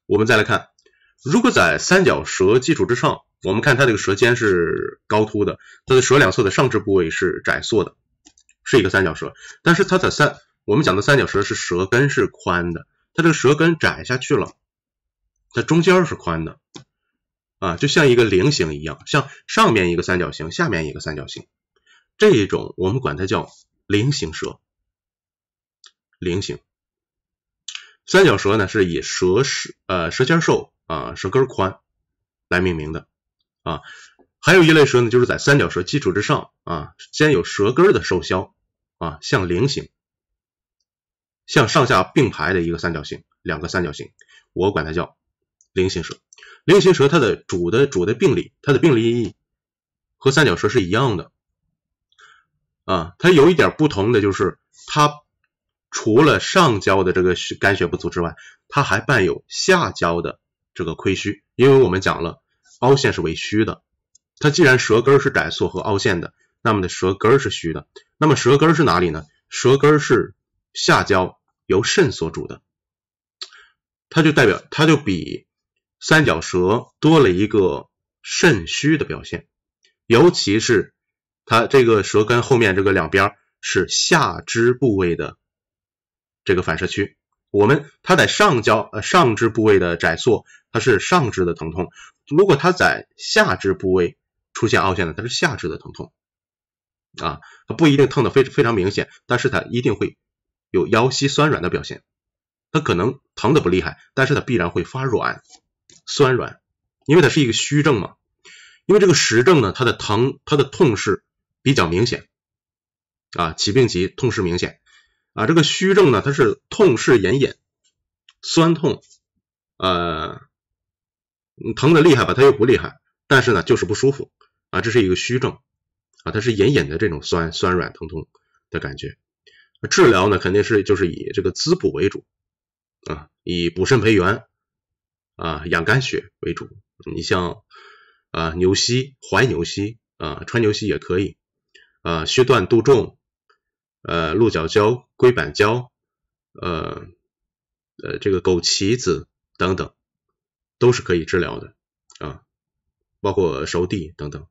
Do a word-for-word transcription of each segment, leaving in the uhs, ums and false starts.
我们再来看，如果在三角舌基础之上，我们看它这个舌尖是高凸的，它的舌两侧的上肢部位是窄缩的，是一个三角舌。但是它的三，我们讲的三角舌是舌根是宽的，它这个舌根窄下去了，它中间是宽的啊，就像一个菱形一样，像上面一个三角形，下面一个三角形，这一种我们管它叫菱形舌。菱形三角舌呢是以舌是呃舌尖瘦啊，舌根宽来命名的啊。还有一类舌呢，就是在三角舌基础之上啊，先有舌根的瘦削啊，像菱形，像上下并排的一个三角形，两个三角形，我管它叫菱形舌。菱形舌它的主的主的病理，它的病理意义和三角舌是一样的啊，它有一点不同的就是它除了上焦的这个肝血不足之外，它还伴有下焦的这个亏虚，因为我们讲了凹陷是为虚的，它既然舌根是窄缩和凹陷的，那么的舌根是虚的。那么舌根是哪里呢？舌根是下焦由肾所主的，它就代表它就比三角舌多了一个肾虚的表现，尤其是它这个舌根后面这个两边是下肢部位的这个反射区。我们它在上焦呃上肢部位的窄缩，它是上肢的疼痛；如果它在下肢部位出现凹陷的，它是下肢的疼痛啊，它不一定疼的非非常明显，但是它一定会有腰膝酸软的表现。它可能疼的不厉害，但是它必然会发软酸软，因为它是一个虚症嘛。因为这个实症呢，它的疼它的痛势比较明显啊，起病急痛势明显啊。这个虚症呢，它是痛势隐隐，酸痛呃疼的厉害吧，它又不厉害，但是呢就是不舒服啊，这是一个虚症啊，它是隐隐的这种酸酸软疼痛的感觉。治疗呢肯定是就是以这个滋补为主啊，以补肾培元啊养肝血为主。你像啊牛膝、怀牛膝啊川牛膝也可以啊，削断杜仲、呃鹿角胶、龟板胶、呃呃这个枸杞子等等都是可以治疗的啊，包括熟地等等。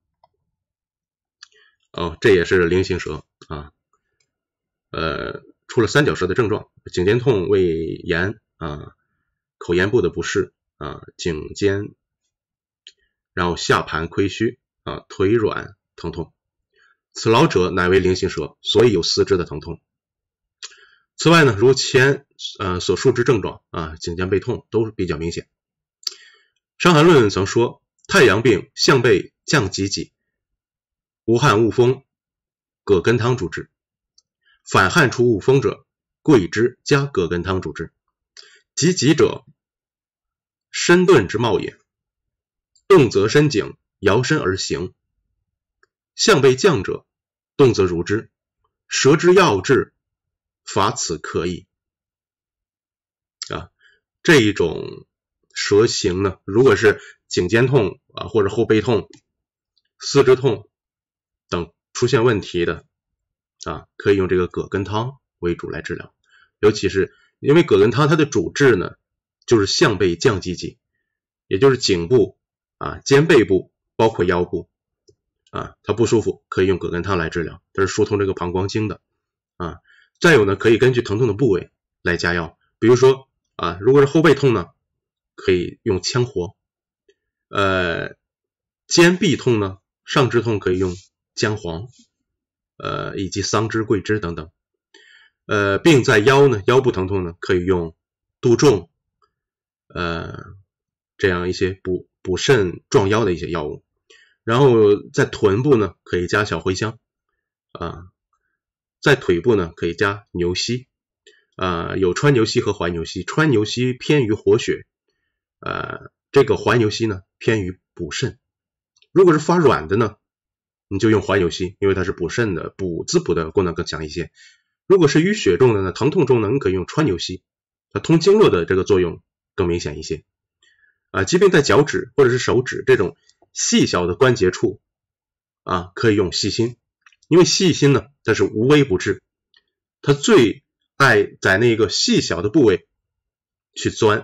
哦，这也是菱形舌啊。呃，除了三角舌的症状，颈肩痛、胃炎啊、口咽部的不适啊、颈肩，然后下盘亏虚啊、腿软疼痛，此劳者乃为菱形舌，所以有四肢的疼痛。此外呢，如前呃所述之症状啊，颈肩背痛都比较明显。伤寒论曾说，太阳病项背降急急，无汗恶风，葛根汤主之。反汗出恶风者，桂枝加葛根汤主之。急急者，身钝之冒也。动则伸颈，摇身而行。项背降者，动则如之。舌之要治，法此可矣。啊，这一种舌形呢，如果是颈肩痛啊，或者后背痛、四肢痛等出现问题的啊，可以用这个葛根汤为主来治疗。尤其是因为葛根汤它的主治呢，就是项背降急急，也就是颈部啊、肩背部，包括腰部啊，它不舒服可以用葛根汤来治疗，它是疏通这个膀胱经的啊。再有呢，可以根据疼痛的部位来加药，比如说啊，如果是后背痛呢，可以用羌活；呃，肩臂痛呢，上肢痛可以用姜黄。呃，以及桑枝、桂枝等等。呃，病在腰呢，腰部疼痛呢，可以用杜仲，呃，这样一些补补肾壮腰的一些药物。然后在臀部呢，可以加小茴香，啊，在腿部呢，可以加牛膝，啊，有川牛膝和怀牛膝。川牛膝偏于活血，呃，这个怀牛膝呢，偏于补肾。如果是发软的呢，你就用怀牛膝，因为它是补肾的，补滋补的功能更强一些。如果是淤血重的呢，疼痛重呢，你可以用川牛膝，它通经络的这个作用更明显一些。啊，疾病在脚趾或者是手指这种细小的关节处啊，可以用细辛，因为细辛呢，它是无微不至，它最爱在那个细小的部位去钻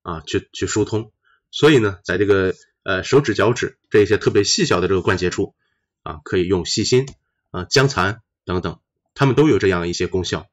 啊去去疏通。所以呢，在这个呃手指、脚趾这些特别细小的这个关节处啊，可以用细心啊、姜蚕等等，它们都有这样一些功效。